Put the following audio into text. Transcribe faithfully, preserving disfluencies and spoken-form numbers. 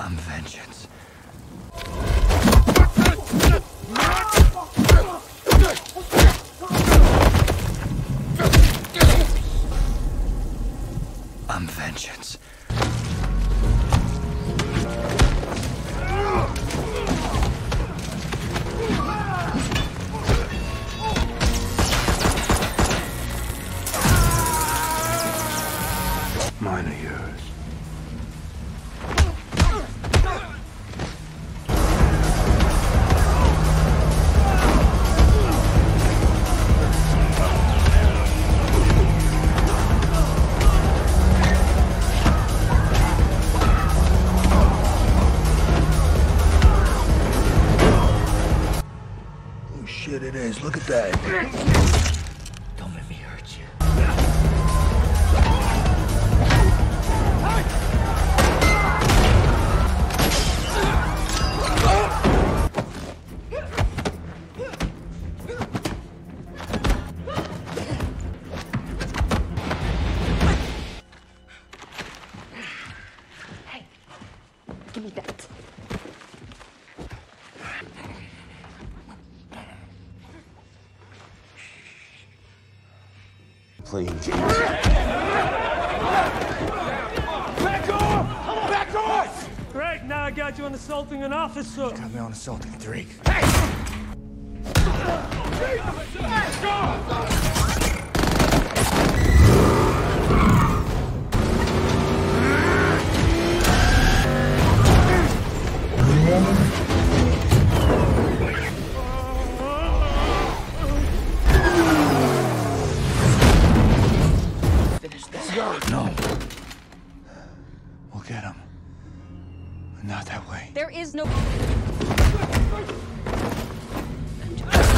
I'm vengeance. I'm vengeance. Mine are yours. Oh shit, it is. Look at that. Don't let me hurt you. Give me that. Playing games. Back off! Back off! Great, now I got you on assaulting an officer. Got me on assaulting a Drake. Finish this. No. We'll get him. Not that way. There is no...